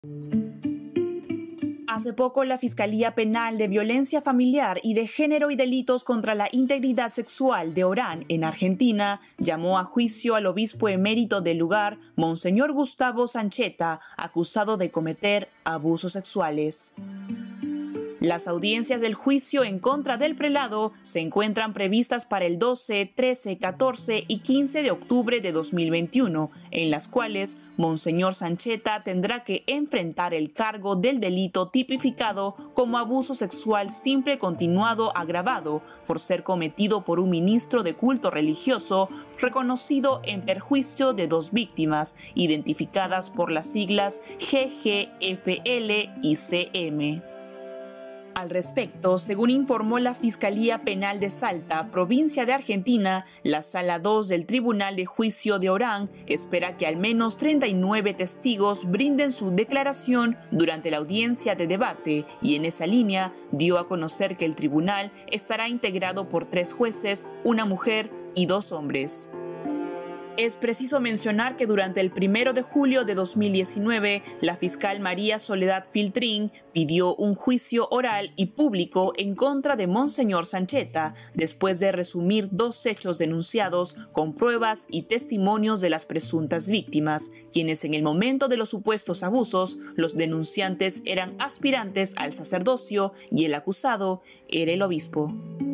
Hace poco, la Fiscalía Penal de Violencia Familiar y de Género y Delitos contra la Integridad Sexual de Orán, en Argentina, llamó a juicio al obispo emérito del lugar, Monseñor Gustavo Sancheta, acusado de cometer abusos sexuales. Las audiencias del juicio en contra del prelado se encuentran previstas para el 12, 13, 14 y 15 de octubre de 2021, en las cuales Monseñor Sancheta tendrá que enfrentar el cargo del delito tipificado como abuso sexual simple continuado agravado por ser cometido por un ministro de culto religioso reconocido en perjuicio de dos víctimas, identificadas por las siglas GGFL y CM. Al respecto, según informó la Fiscalía Penal de Salta, provincia de Argentina, la Sala 2 del Tribunal de Juicio de Orán espera que al menos 39 testigos brinden su declaración durante la audiencia de debate y en esa línea dio a conocer que el tribunal estará integrado por 3 jueces, una mujer y 2 hombres. Es preciso mencionar que durante el 1 de julio de 2019, la fiscal María Soledad Filtrín pidió un juicio oral y público en contra de Monseñor Sancheta, después de resumir 2 hechos denunciados con pruebas y testimonios de las presuntas víctimas, quienes en el momento de los supuestos abusos, los denunciantes eran aspirantes al sacerdocio y el acusado era el obispo.